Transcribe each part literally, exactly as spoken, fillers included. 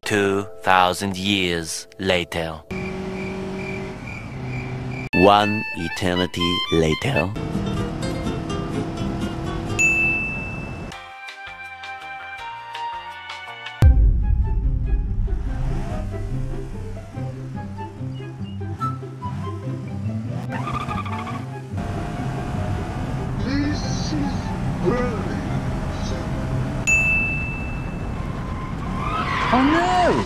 Two thousand years later. One eternity later. This is brilliant. Oh no!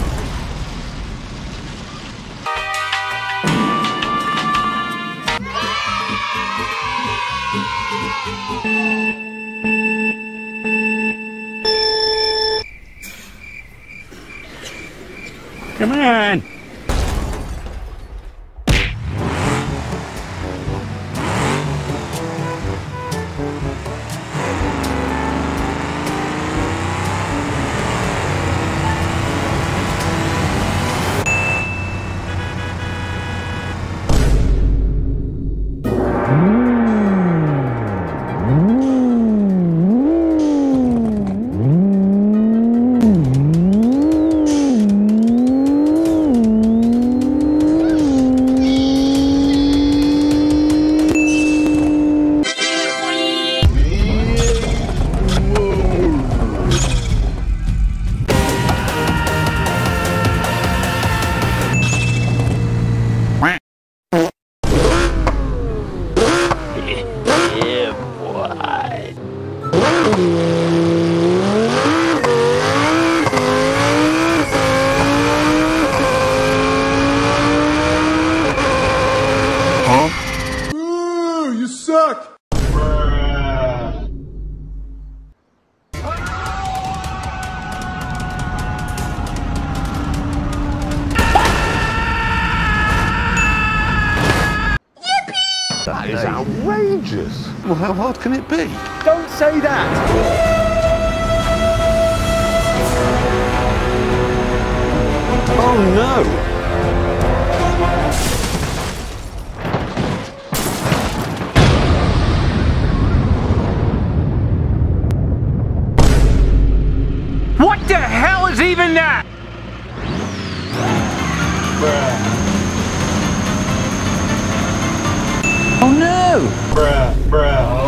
Come on! Ooh, you suck! That is outrageous. Well, how hard can it be? Don't say that! Oh no! What the hell is even that? Oh no! Bruh, bruh.